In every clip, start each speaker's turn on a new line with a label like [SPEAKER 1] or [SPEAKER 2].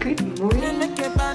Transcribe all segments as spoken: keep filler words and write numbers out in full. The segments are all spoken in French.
[SPEAKER 1] Good morning.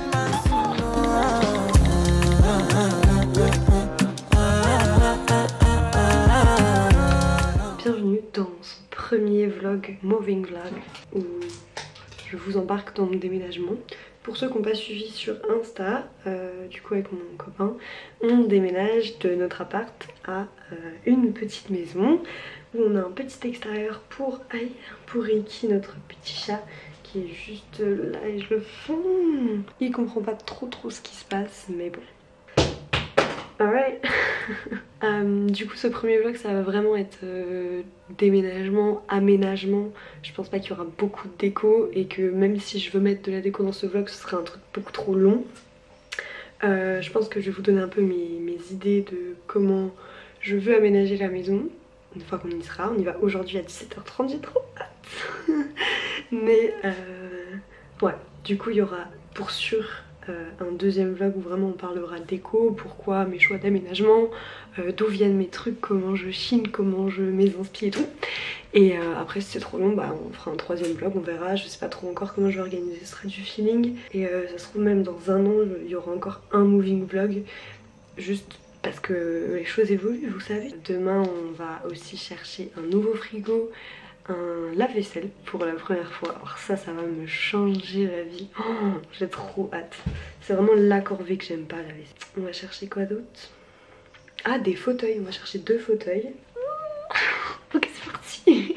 [SPEAKER 1] Bienvenue dans son premier vlog, Moving Vlog, où je vous embarque dans mon déménagement. Pour ceux qui n'ont pas suivi sur Insta, euh, du coup avec mon copain, on déménage de notre appart à euh, une petite maison où on a un petit extérieur pour Aïe, pour Ricky, notre petit chat, qui est juste là et je le fonds. Il comprend pas trop trop ce qui se passe, mais bon. Alright. euh, du coup ce premier vlog ça va vraiment être euh, déménagement, aménagement. Je pense pas qu'il y aura beaucoup de déco et que même si je veux mettre de la déco dans ce vlog ce serait un truc beaucoup trop long. euh, Je pense que je vais vous donner un peu mes, mes idées de comment je veux aménager la maison une fois qu'on y sera. On y va aujourd'hui à dix-sept heures trente, j'ai trop hâte. Mais euh, ouais, du coup il y aura pour sûr Euh, un deuxième vlog où vraiment on parlera déco, pourquoi mes choix d'aménagement, euh, d'où viennent mes trucs, comment je chine, comment je mes inspi et tout. Et euh, après si c'est trop long bah on fera un troisième vlog, on verra, je sais pas trop encore comment je vais organiser, ce sera du feeling. Et euh, ça se trouve même dans un an il y aura encore un moving vlog, juste parce que les choses évoluent vous savez. Demain on va aussi chercher un nouveau frigo, un lave-vaisselle pour la première fois. Alors ça, ça va me changer la vie. Oh, j'ai trop hâte. C'est vraiment la corvée que j'aime pas, la vaisselle. On va chercher quoi d'autre? Ah, des fauteuils. On va chercher deux fauteuils. Ok, c'est parti.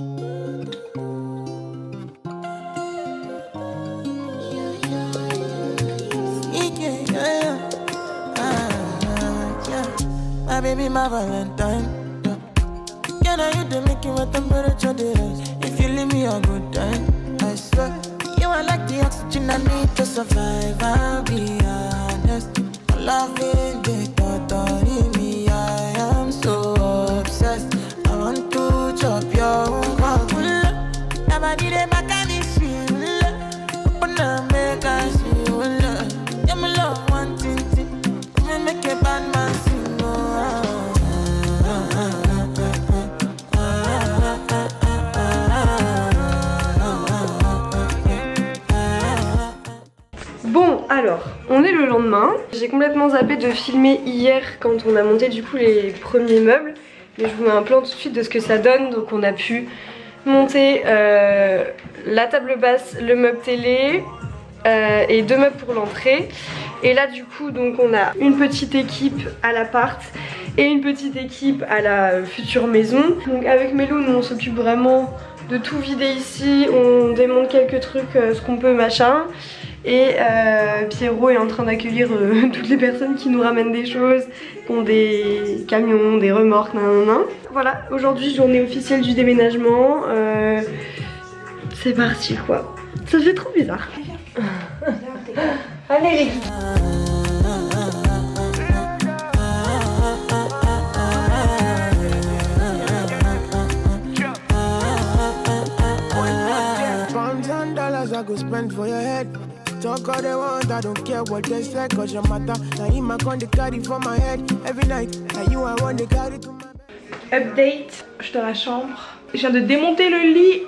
[SPEAKER 2] My baby, my Valentine. Can I hit the making with temperature days? If you leave me a good time, I swear. You are like the oxygen I need to survive. I'll be honest. Loving the thought of me, I am so obsessed. I want to chop your heart. Never did it back and it's real. Open up, make us feel. Yeah, my love, one thing, me make a bad man sing.
[SPEAKER 1] Bon alors, on est le lendemain. J'ai complètement zappé de filmer hier quand on a monté du coup les premiers meubles. Mais je vous mets un plan tout de suite de ce que ça donne. Donc on a pu monter euh, la table basse, le meuble télé euh, et deux meubles pour l'entrée. Et là du coup donc on a une petite équipe à l'appart et une petite équipe à la future maison. Donc avec Mélo nous on s'occupe vraiment de tout vider ici. On démonte quelques trucs, euh, ce qu'on peut machin. Et euh, Pierrot est en train d'accueillir euh, toutes les personnes qui nous ramènent des choses, qui ont des camions, des remorques, nanana. Voilà, aujourd'hui journée officielle du déménagement. Euh, c'est parti quoi. Ça fait trop bizarre. Allez Ricky.
[SPEAKER 2] I go spend for your head. Talk all they want, I don't care what they say, cause your matter. Now you my con the carry for my head every night. Now you I want the carry to my bed.
[SPEAKER 3] Update, je suis dans la chambre. Je viens de démonter le lit.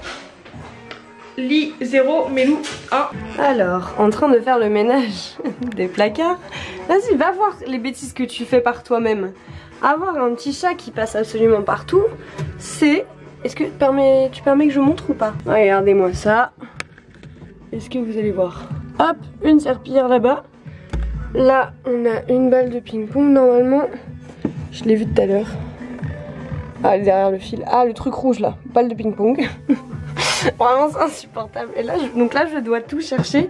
[SPEAKER 3] Lit zéro, Mélou un.
[SPEAKER 1] Alors, en train de faire le ménage des placards. Vas-y, va voir les bêtises que tu fais par toi-même. Avoir un petit chat qui passe absolument partout, c'est... Est-ce que tu permets, tu permets que je montre ou pas? Regardez-moi ça. Est-ce que vous allez voir? Hop, une serpillière là-bas. Là, on a une balle de ping-pong normalement. Je l'ai vue tout à l'heure. Ah, elle est derrière le fil. Ah, le truc rouge là, balle de ping-pong. Vraiment, c'est insupportable. Et là, je, donc là, je dois tout chercher.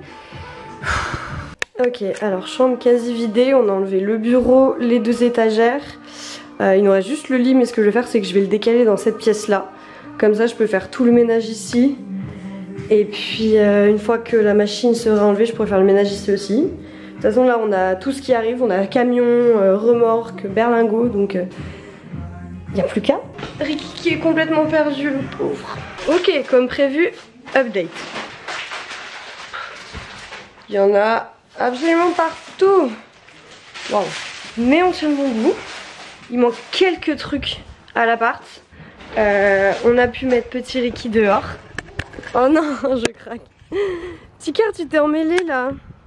[SPEAKER 1] Ok, alors chambre quasi vidée. On a enlevé le bureau, les deux étagères. Euh, il nous reste juste le lit, mais ce que je vais faire, c'est que je vais le décaler dans cette pièce-là. Comme ça, je peux faire tout le ménage ici. Et puis, euh, une fois que la machine sera enlevée, je pourrai faire le ménage ici aussi. De toute façon, là, on a tout ce qui arrive. On a camion, euh, remorque, berlingot, donc il n'y a plus qu'à. Ricky qui est complètement perdu, le pauvre. Ok, comme prévu, update. Il y en a absolument partout. Wow. Mais on tient le bon bout. Il manque quelques trucs à l'appart. Euh, on a pu mettre petit Ricky dehors. Oh non, je craque. Petit cœur, tu t'es emmêlé là.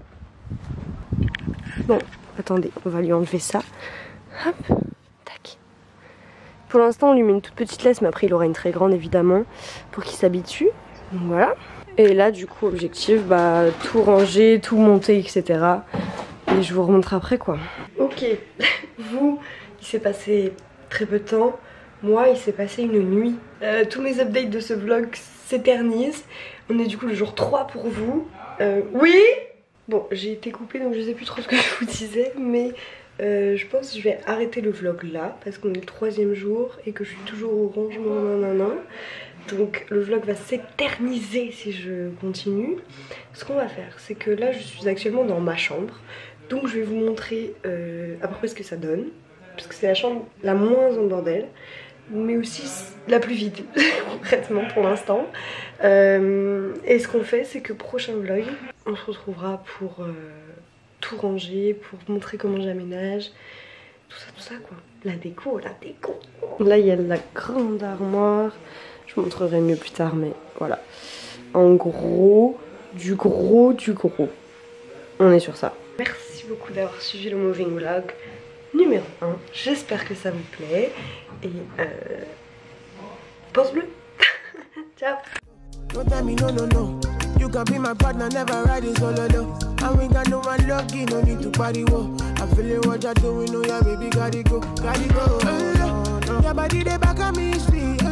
[SPEAKER 1] Bon, attendez, on va lui enlever ça. Hop, tac. Pour l'instant, on lui met une toute petite laisse, mais après, il aura une très grande évidemment pour qu'il s'habitue. Donc voilà. Et là, du coup, objectif, bah, tout ranger, tout monter, et cetera. Et je vous remontre après quoi. Ok, vous, il s'est passé très peu de temps. Moi, il s'est passé une nuit. Euh, tous mes updates de ce vlog s'éternisent. On est du coup le jour trois pour vous. Euh, oui. Bon, j'ai été coupée donc je sais plus trop ce que je vous disais. Mais euh, je pense que je vais arrêter le vlog là. Parce qu'on est le troisième jour et que je suis toujours au rangement nanana. Donc le vlog va s'éterniser si je continue. Ce qu'on va faire, c'est que là je suis actuellement dans ma chambre. Donc je vais vous montrer euh, à peu près ce que ça donne. Parce que c'est la chambre la moins en bordel. Mais aussi la plus vide, concrètement pour l'instant. Euh, et ce qu'on fait, c'est que prochain vlog, on se retrouvera pour euh, tout ranger, pour vous montrer comment j'aménage. Tout ça, tout ça quoi. La déco, la déco. Là il y a la grande armoire. Je vous montrerai mieux plus tard, mais voilà. En gros, du gros, du gros. On est sur ça. Merci beaucoup d'avoir suivi le Moving Vlog numéro un. J'espère que ça vous plaît. Et euh... pouce bleu. Ciao.
[SPEAKER 2] Don't tell me no, no, no. You can be my partner, never ride it solo, though. And we got no one lucky, no need to party, whoa. I'm feeling what you're doing, oh yeah, baby, gotta go, gotta go. Oh, yeah, body, they back on me, sweet.